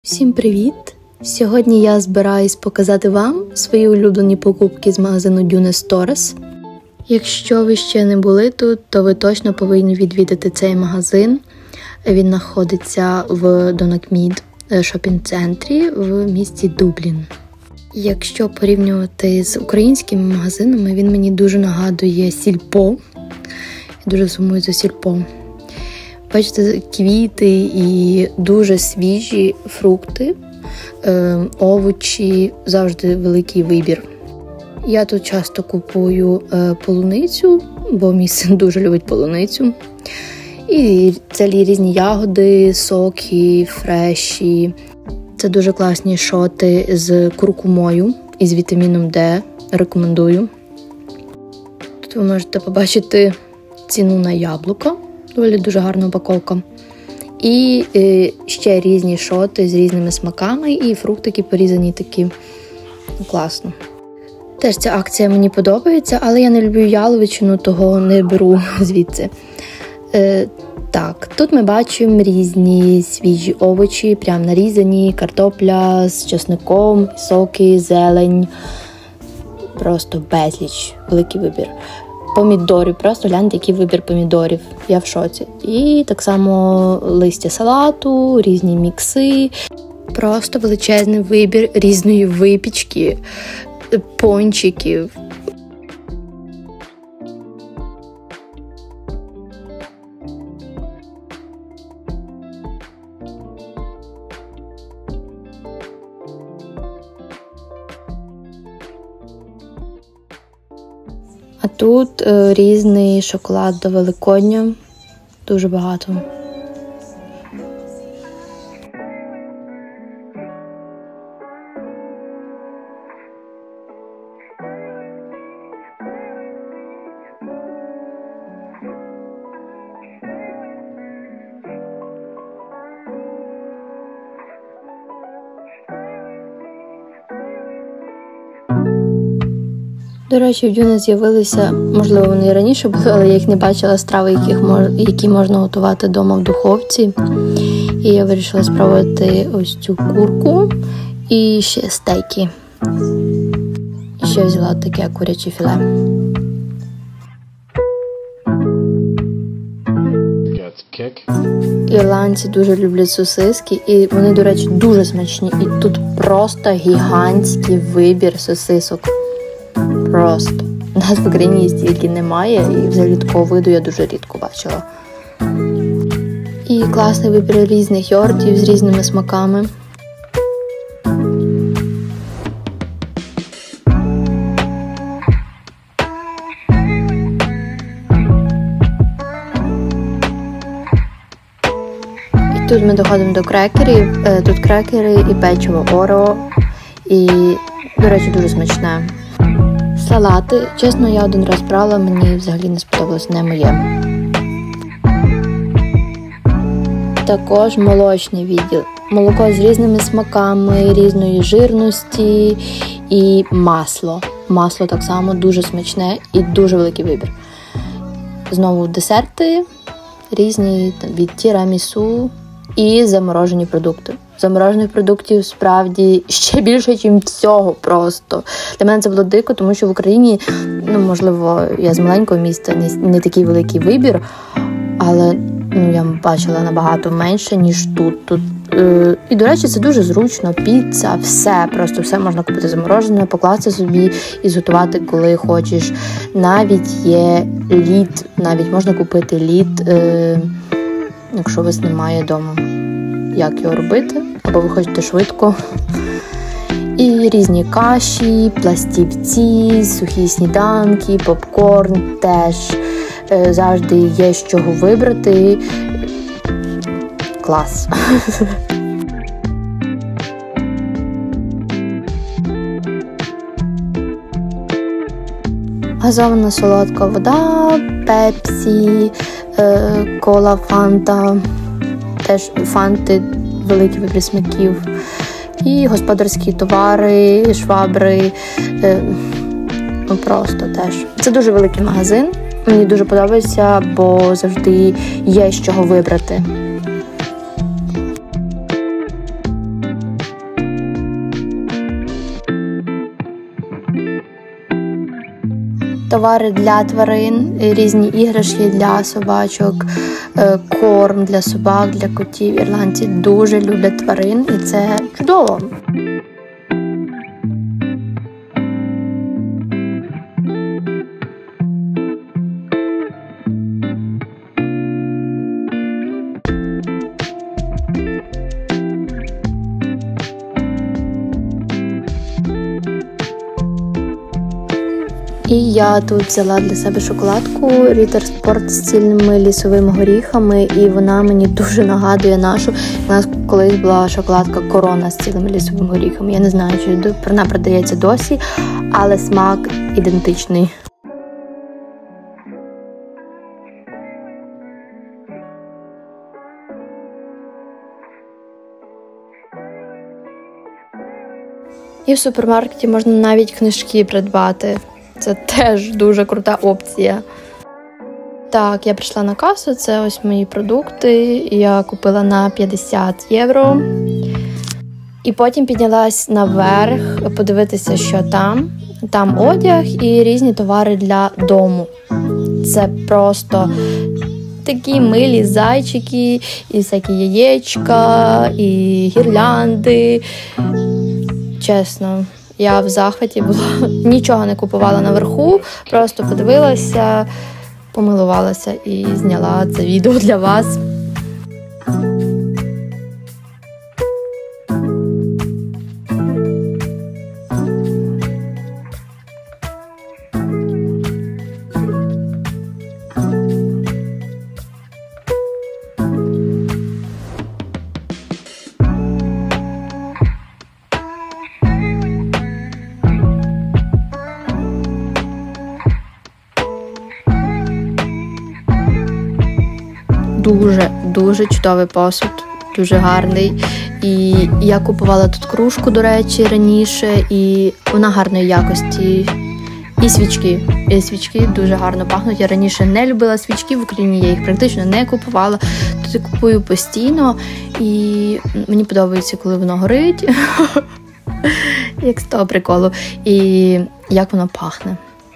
Всім привіт! Сьогодні я збираюсь показати вам свої улюблені покупки з магазину Dune Stores. Якщо ви ще не були тут, то ви точно повинні відвідати цей магазин. Він знаходиться в Донакмід шопінг-центрі в місті Дублін. Якщо порівнювати з українськими магазинами, він мені дуже нагадує Сільпо. Я дуже сумую за Сільпо. Бачите, квіти і дуже свіжі фрукти, овочі, завжди великий вибір. Я тут часто купую полуницю, бо мій син дуже любить полуницю. І це різні ягоди, соки, фреші. Це дуже класні шоти з куркумою і з вітаміном Д. Рекомендую. Тут ви можете побачити ціну на яблуко. Доволі дуже гарна упаковка. І ще різні шоти з різними смаками і фруктики порізані такі. Класно. Теж ця акція мені подобається, але я не люблю яловичину, того не беру звідси. Так, тут ми бачимо різні свіжі овочі, прям нарізані, картопля з чесником, соки, зелень. Просто безліч, великий вибір. Помідорів, просто гляньте, який вибір помідорів, я в шоці. І так само листя салату, різні мікси, просто величезний вибір різної випічки, пончиків. А тут різний шоколад до Великодня, дуже багато. До речі, в Дюне з'явилися, можливо, вони і раніше були, але я їх не бачила, страви, які можна готувати вдома в духовці. І я вирішила спробувати ось цю курку і ще стейки. І ще взяла таке куряче філе. Ірландці дуже люблять сосиски, і вони, до речі, дуже смачні. І тут просто гігантський вибір сосисок. Просто. У нас в Україні стільки немає, і взагалі такого виду я дуже рідко бачила. І класний вибір різних йогуртів з різними смаками. І тут ми доходимо до крекерів. Тут крекери і печиво Орео. І, до речі, дуже смачне. Салати. Чесно, я один раз брала, мені взагалі не сподобалось, не моє. Також молочний відділ. Молоко з різними смаками, різної жирності і масло. Масло так само дуже смачне і дуже великий вибір. Знову десерти, різні від тірамісу і заморожені продукти. Заморожених продуктів справді ще більше, ніж всього просто. Для мене це було дико, тому що в Україні, можливо, я з маленького міста, не такий великий вибір, але я бачила набагато менше, ніж тут. І, до речі, це дуже зручно. Піца, просто все можна купити заморожене, покласти собі і зготувати, коли хочеш. Навіть є лід, навіть можна купити лід, якщо у вас немає вдома. Як його робити, або ви хочете швидко. І різні каші, пластівці, сухі сніданки, попкорн теж. Завжди є з чого вибрати. Клас. Газована солодка вода, пепсі, кола, фанта. Теж фанти, великий вибір смаків. І господарські товари, швабри. Просто теж. Це дуже великий магазин. Мені дуже подобається, бо завжди є з чого вибрати. товари для тварин, різні іграшки для собачок, корм для собак, для котів. Ірландці дуже люблять тварин, і це чудово. І я тут взяла для себе шоколадку Ritter Sport з цільними лісовими горіхами, і вона мені дуже нагадує нашу. У нас колись була шоколадка Корона з цілими лісовими горіхами. Я не знаю, чи вона продається досі, але смак ідентичний. І в супермаркеті можна навіть книжки придбати. Це теж дуже крута опція. Так, я прийшла на касу, це ось мої продукти. Я купила на 50 євро. І потім піднялась наверх подивитися, що там. Там одяг і різні товари для дому. Це просто такі милі зайчики, і всякі яєчка, і гірлянди. Чесно, я в захваті була. Нічого не купувала наверху, просто подивилася, помилувалася і зняла це відео для вас. Дуже чудовий посуд, дуже гарний. І я купувала тут кружку, до речі, раніше, і вона гарної якості. І свічки. І свічки дуже гарно пахнуть. Я раніше не любила свічки, в Україні я їх практично не купувала. Тут я купую постійно, і мені подобається, коли воно горить. Як з того приколу. І як воно пахне.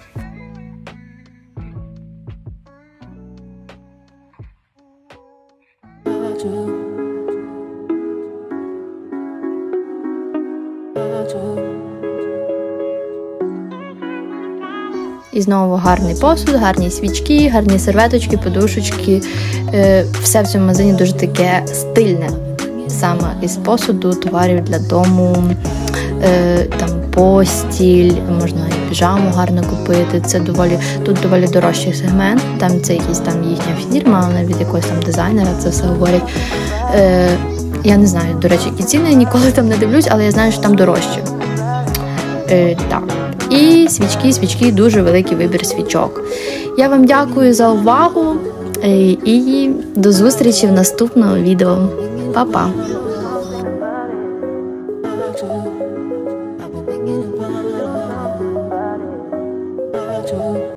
І знову гарний посуд, гарні свічки, гарні серветочки, подушечки. Все в цьому магазині дуже таке стильне. Саме із посуду, товарів для дому, там постіль, можна і піжаму гарно купити. Це тут доволі дорожчий сегмент. Там це якась там їхня фірма, від якогось там дизайнера це все говорять. Я не знаю, до речі, які ціни, ніколи там не дивлюсь, але я знаю, що там дорожче. Так. І свічки, дуже великий вибір свічок. Я вам дякую за увагу і до зустрічі в наступному відео. Па-па!